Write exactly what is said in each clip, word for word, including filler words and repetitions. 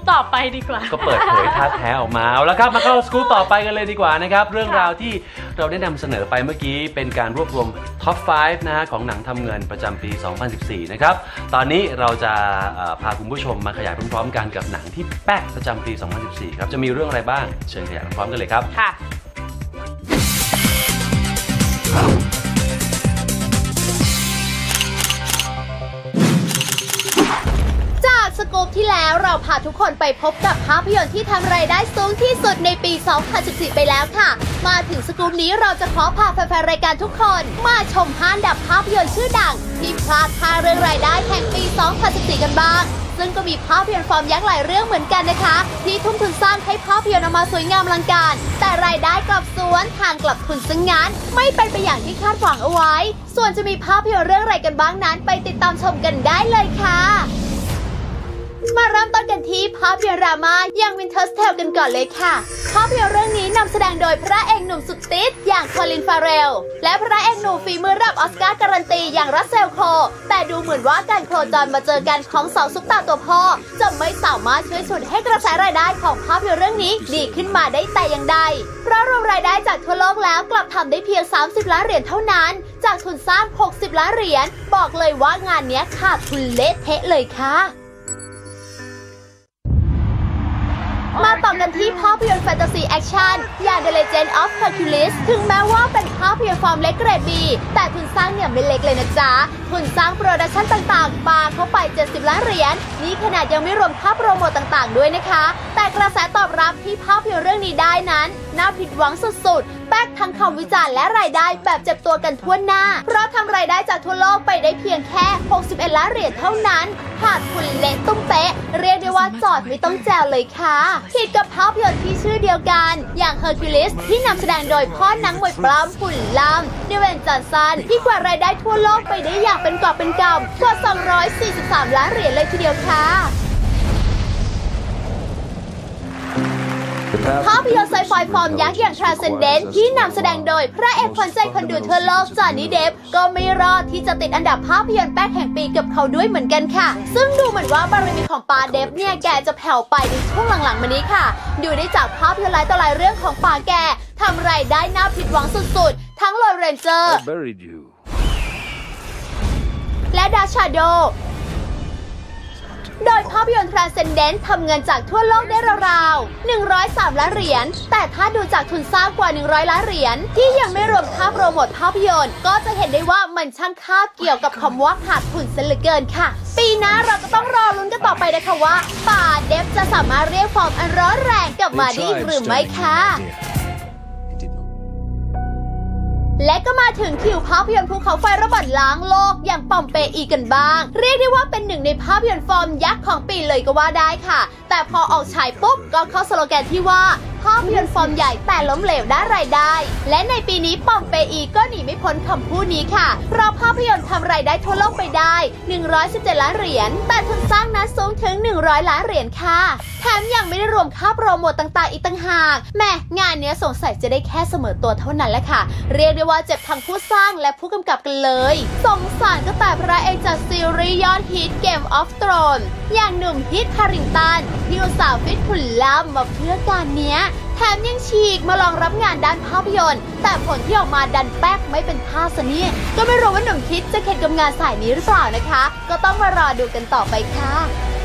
ต่อไปดีกว่าก็เปิดเผยท่าแท้ออกมาเอาละครับมาเข้าสกู๊ปต่อไปกันเลยดีกว่านะครับเรื่องราวที่เราได้นำเสนอไปเมื่อกี้เป็นการรวบรวมท็อปไฟว์นะฮะของหนังทำเงินประจำปีสองพันสิบสี่นะครับตอนนี้เราจะพาคุณผู้ชมมาขยายพร้อมๆกันกับหนังที่แป๊กประจำปีสองพันสิบสี่ครับจะมีเรื่องอะไรบ้างเชิญขยายพร้อมกันเลยครับค่ะสกู๊ปที่แล้วเราพาทุกคนไปพบกับภาพยนตร์ที่ทำรายได้สูงที่สุดในปีสองพันสิบสี่ไปแล้วค่ะมาถึงสกู๊ปนี้เราจะขอพาแฟนๆรายการทุกคนมาชมห้าอันดับภาพยนตร์ชื่อดังที่พลาดท่าเรื่องรายได้แห่งปีสองพันสิบสี่กันบ้างซึ่งก็มีภาพยนตร์ฟอร์มยักษ์หลายเรื่องเหมือนกันนะคะที่ทุ่มทุนสร้างให้ภาพยนตร์ออกมาสวยงามอลังการแต่รายได้กลับสวนทางกลับทุนซะงั้นไม่เป็นไปอย่างที่คาดหวังเอาไว้ส่วนจะมีภาพยนตร์เรื่องอะไรกันบ้างนั้นไปติดตามชมกันได้เลยค่ะมาเริ่มต้นกันที่ภาพยนตร์ดราม่าอย่าง Winter's Tale กันก่อนเลยค่ะภาพยนตร์เรื่องนี้นำแสดงโดยพระเอกหนุ่มสุดติดอย่างคอลิน ฟาเรลและพระเอกหนุ่มฝีมือระดับออสการ์การันตีอย่างรัสเซล โคร์แต่ดูเหมือนว่าการโคจรมาเจอกันของสองซุปตาตัวพ่อจะไม่สามารถช่วยฉุดให้กระแสรายได้ของภาพยนตร์เรื่องนี้ดีขึ้นมาได้แต่อย่างใดเพราะรวมรายได้จากทั่วโลกแล้วกลับทำได้เพียงสามสิบล้านเหรียญเท่านั้นจากทุนสร้างหกสิบล้านเหรียญบอกเลยว่างานนี้ขาดทุนเละเทะเลยค่ะมาต่อกันที่ภาพยนตร์แฟนตาซีแอคชั่นอย่าง The Legend of Hercules ถึงแม้ว่าเป็นภาพยนตร์ฟอร์มเล็กเกรด บี แต่ทุนสร้างเนี่ยไม่เล็กเลยนะจ๊ะทุนสร้างโปรดักชั่นต่างๆปาเข้าไปเจ็ดสิบล้านเหรียญนี่ขนาดยังไม่รวมค่าโปรโมทต่างๆด้วยนะคะแต่กระแสตอบรับที่ภาพยนตร์เรื่องนี้ได้นั้นน่าผิดหวังสุดๆแป๊กทั้งคำวิจารณ์และรายได้แบบเจ็บตัวกันทั่วหน้าเพราะทำรายได้จากทั่วโลกไปได้เพียงแค่หกสิบเอ็ดล้านเหรียญเท่านั้นขาดทุนเละตุ้มเป๊ะเรียกได้ว่าจอดไม่ต้องแจวเลยค่ะผิดกับภาพยนตร์ที่ชื่อเดียวกันอย่าง Hercules ที่นำแสดงโดยพ่อนักมวยปล้ำหุ่นล่ำดิเวนจอห์นสันที่กวาดรายได้ทั่วโลกไปได้อย่างเป็นกอบเป็นกำกว่าสองร้อยสี่สิบสามล้านเหรียญเลยทีเดียวค่ะภาพยนตร์ไซไฟฟอร์มยักษ์อย่าง Transcendent ที่นำแสดงโดยพระเอกขวัญใจคนดูทั่วโลกจอห์นนี่เดฟก็ไม่รอดที่จะติดอันดับภาพยนตร์แป๊กแห่งปีกับเขาด้วยเหมือนกันค่ะซึ่งดูเหมือนว่าบารมีของปาเดฟเนี่ยแกจะแผ่วไปในช่วงหลังๆมานี้ค่ะดูได้จากภาพยนตร์หลายต่อหลายเรื่องของปาแกทำรายได้น่าผิดหวังสุดๆทั้ง Lone Ranger และดาร์คชาโดว์โดยภาพยนตร์ Transcendent ทำเงินจากทั่วโลกได้ราวๆหนึ่งร้อยสามล้านเหรียญแต่ถ้าดูจากทุนสร้างกว่าหนึ่งร้อยล้านเหรียญที่ยังไม่รวมค่าโปรโมทภาพยนตร์ก็จะเห็นได้ว่ามันช่างคาบเกี่ยวกับคำว่าขาดทุนซะเหลือเกินค่ะปีหน้าเราจะต้องรอลุ้นกันต่อไปนะคะว่าป่าเดฟจะสามารถเรียกฟอร์มอันร้อนแรงกลับมาได้หรือไม่ค่ะและก็มาถึงคิวภาพยนตร์ภูเขาไฟระเบิดล้างโลกอย่างปอมเปอีกันบ้างเรียกได้ว่าเป็นหนึ่งในภาพยนตร์ฟอร์มยักษ์ของปีเลยก็ว่าได้ค่ะแต่พอออกฉายปุ๊บก็เข้าสโลแกนที่ว่าภาพยนตร์ฟอร์มใหญ่แต่ล้มเหลวได้รายได้และในปีนี้ปอมเปอีก็หนีไม่พ้นคำพูดนี้ค่ะเพราะภาพยนตร์ทำรายได้ทั่วโลกไปได้หนึ่งร้อยสิบเจ็ดล้านเหรียญแต่ทุนสร้างนั้นสูงถึงหนึ่งร้อยล้านเหรียญค่ะแถมยังไม่ได้รวมค่าโปรโมทต่างๆอีกต่างหากแม่งานนี้สงสัยจะได้แค่เสมอตัวเท่านั้นแหละค่ะเรียกได้ว่าเจ็บทั้งผู้สร้างและผู้กำกับกันเลยสงสารก็แต่พระเอกจากซีรีส์ยอดฮิต Game of Thrones อย่างหนุ่มฮิต คาริงตันที่อุตส่าห์ฟิตหุ่นล่ำมาเพื่อการเนี้ยแถมยังฉีกมาลองรับงานด้านภาพยนตร์แต่ผลที่ออกมาดันแป๊กไม่เป็นท่าซะเนี่ยก็ไม่รู้ว่าหนุ่มคิดจะเข็ดกับงานสายนี้หรือเปล่านะคะก็ต้องมารอดูกันต่อไปค่ะ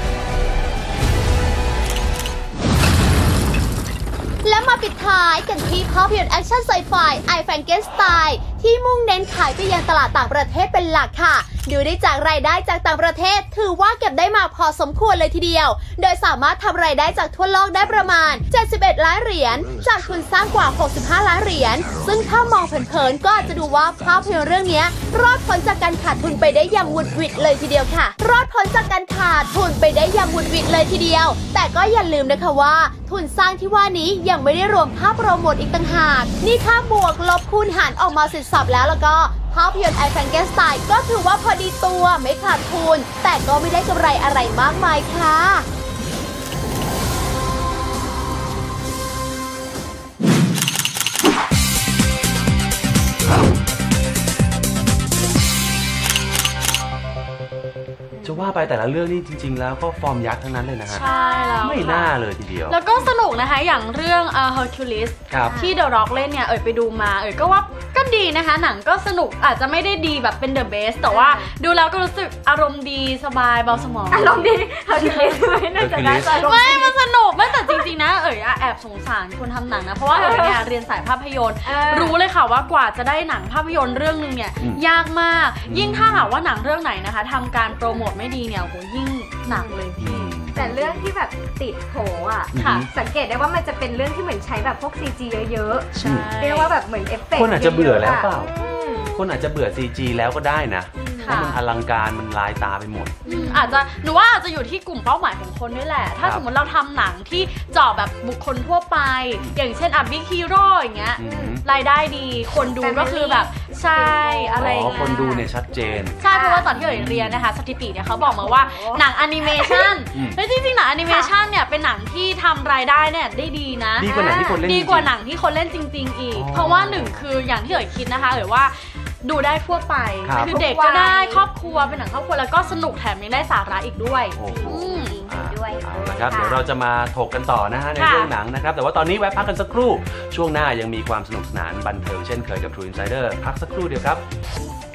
และมาปิดท้ายกันที่ภาพยนตร์แอคชั่นไซไฟ I Frankenstein ที่มุ่งเน้นขายไปยังตลาดต่างประเทศเป็นหลักค่ะดูได้จากรายได้จากต่างประเทศถือว่าเก็บได้มาพอสมควรเลยทีเดียวโดยสามารถทำรายได้จากทั่วโลกได้ประมาณเจ็ดสิบเอ็ดล้านเหรียญจากทุนสร้างกว่าหกสิบห้าล้านเหรียญซึ่งถ้ามองเผินๆก็อาจจะดูว่าภาพยนตร์เรื่องนี้รอดพ้นจากการขาดทุนไปได้อย่างวุดวิดเลยทีเดียวค่ะรอดพ้นจากการขาดทุนไปได้อย่างวุดวิดเลยทีเดียวแต่ก็อย่าลืมนะคะว่าทุนสร้างที่ว่านี้ยังไม่ได้รวมค่าโปรโมทอีกต่างหากนี่ถ้าบวกลบคูณหารออกมาเสร็จสับแล้วแล้วก็ภาพยนตร์ I Frankenstein ก็ถือว่าพอดีตัวไม่ขาดทุนแต่ก็ไม่ได้กำไรอะไรมากมายค่ะจะว่าไปแต่ละเรื่องนี่จริงๆแล้วก็ฟอร์มยักษ์ทั้งนั้นเลยนะฮะใช่แล้วไม่น่าเลยทีเดียวแล้วก็สนุกนะคะอย่างเรื่อง uh, Hercules ครับที่ The Rock เล่นเนี่ยเอ่ยไปดูมาเอ่ยก็ว่าก็ดีนะคะหนังก็สนุกอาจจะไม่ได้ดีแบบเป็น The Best แต่ว่าดูแล้วก็รู้สึกอารมณ์ดีสบายเบาสมองอารมณ์ดีเขาดีไม่น่าจะได้อารมณ์ไม่ดีมันสนุกไม่แต่จริงๆนะเอ๋ยอะแอบสงสารคนทำหนังนะเพราะว่าเอ๋ยเนี่ยเรียนสายภาพยนตร์เออรู้เลยค่ะว่ากว่าจะได้หนังภาพยนตร์เรื่องนึงเนี่ยอืมยากมากยิ่งถ้าหากว่าหนังเรื่องไหนนะคะทำการโปรโมทไม่ดีเนี่ยโอ้โหยิ่งหนักเลยอืพี่มแต่เรื่องที่แบบติดโผอ่ะค่ะสังเกตได้ว่ามันจะเป็นเรื่องที่เหมือนใช้แบบพวก ซี จี เยอะใช่ๆเรียกว่าแบบเหมือนเอฟเฟกต์คนอาจจะเบื่อแล้วเปล่าอืมคนอาจจะเบื่อ ซี จี แล้วก็ได้นะเพค่ะราะมันอลังการมันลายตาไปหมดอืมอาจจะหนูว่าอาจจะอยู่ที่กลุ่มเป้าหมายของคนด้วยแหละ ถ้าครับสมมติเราทำหนังที่เจาะแบบบุคคลทั่วไป อย่างเช่นอ่ะบิ๊กฮีโร่อย่างเงี้ยอืมรายได้ดี คนดูก็คือแบบใช่อะไรอย่างอ๋อเงี้ยคนดูเนี่ยชัดเจนใช่เพราะว่าตอนที่เอ๋ยเรียนนะคะสถิติเนี่ยเขาบอกมาว่าหนังแอนิเมชันอืมแล้วจริงๆหนังแอนิเมชันเนี่ยเป็นหนังที่ทำรายได้เนี่ยได้ดีนะดีกว่าหนังที่คนเล่นดีกว่าจริงๆหนังที่คนเล่นจริง ๆ อีกอ๋อเพราะว่าหนึ่งคืออย่างที่เอ๋ยคิดนะคะเอ๋ยว่าดูได้ทั่วไปครับคือเด็กก็ได้ครอบครัวเป็นหนังครอบครัวแล้วก็สนุกแถมยังได้สาระอีกด้วยโอ้โหอืมอ่าด้วยเอาละครับค่ะเดี๋ยวเราจะมาถกกันต่อนะฮะในค่ะเรื่องหนังนะครับ แต่ว่าตอนนี้แวะพักกันสักครู่ ช่วงหน้ายังมีความสนุกสนานบันเทิงเช่นเคยกับ True Insider พักสักครู่เดียวครับ